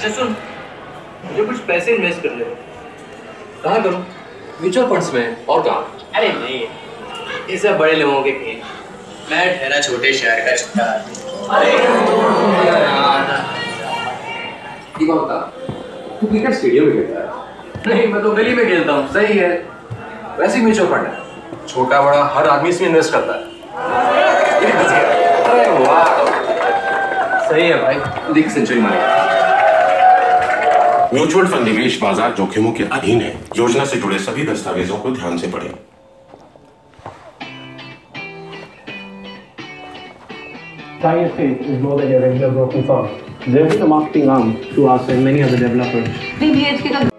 अच्छा सुन, मुझे कुछ पैसे इन्वेस्ट करने दो। कहाँ करूँ? म्यूचुअल फंड्स में और कहाँ? अरे नहीं, ये सब बड़े लोगों के खेल। मैं ठहरा छोटे शहर का छोटा आदमी। अरे ये कौन था? तू क्रिकेट स्टेडियम में खेलता है? नहीं, मैं तो गली में खेलता हूँ। सही है। वैसे ही म्यूचुअल फंड है, छोटा बड़ा हर आदमी इसमें इन्वेस्ट करता है। अरे वाह, सही है भाई, देख सेंचुरी मारेगा। म्यूचुअल फंड निवेश बाजार जोखिमों के अधीन है। योजना से जुड़े सभी दस्तावेजों को ध्यान से पढ़ें। Sky Estate is more than a regular broking firm. They've been a marketing arm to us and many other developers. 3 BHK का